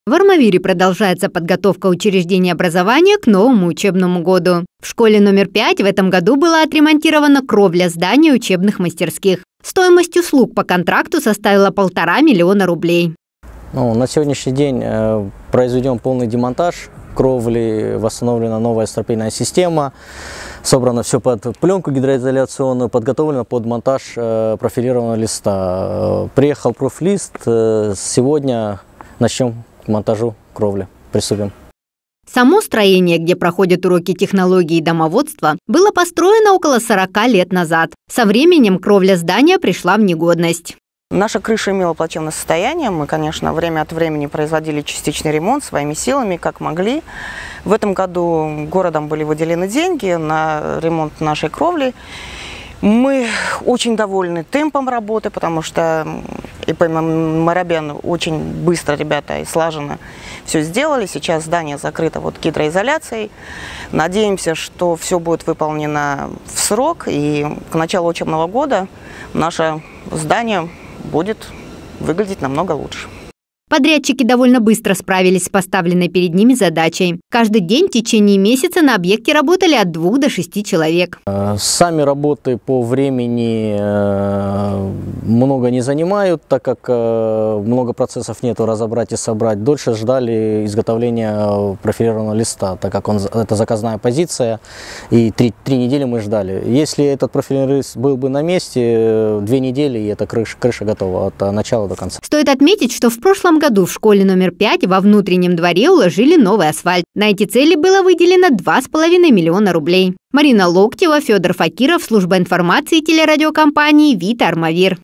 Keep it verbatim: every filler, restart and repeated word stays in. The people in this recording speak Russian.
В Армавире продолжается подготовка учреждений образования к новому учебному году. В школе номер пять в этом году была отремонтирована кровля здания учебных мастерских. Стоимость услуг по контракту составила полтора миллиона рублей. Ну, на сегодняшний день э, произведем полный демонтаж кровли, восстановлена новая стропильная система, собрано все под пленку гидроизоляционную, подготовлено под монтаж э, профилированного листа. Приехал профлист, э, сегодня начнем к монтажу кровли, приступим. Само строение, где проходят уроки технологии и домоводства, было построено около сорока лет назад. Со временем кровля здания пришла в негодность. Наша крыша имела плачевное состояние. Мы, конечно, время от времени производили частичный ремонт своими силами, как могли. В этом году городом были выделены деньги на ремонт нашей кровли. Мы очень довольны темпом работы, потому что ИП Марабян очень быстро, ребята, и слаженно все сделали. Сейчас здание закрыто вот гидроизоляцией. Надеемся, что все будет выполнено в срок, и к началу учебного года наше здание будет выглядеть намного лучше. Подрядчики довольно быстро справились с поставленной перед ними задачей. Каждый день в течение месяца на объекте работали от двух до шести человек. Сами работы по времени много не занимают, так как много процессов нету разобрать и собрать. Дольше ждали изготовления профилированного листа, так как он, это заказная позиция, и три, три недели мы ждали. Если этот профилированный лист был бы на месте, две недели, и эта крыша, крыша готова от начала до конца. Стоит отметить, что в прошлом году в школе номер пять во внутреннем дворе уложили новый асфальт. На эти цели было выделено два с половиной миллиона рублей. Марина Локтева, Федор Факиров, служба информации телерадиокомпании «Вита Армавир».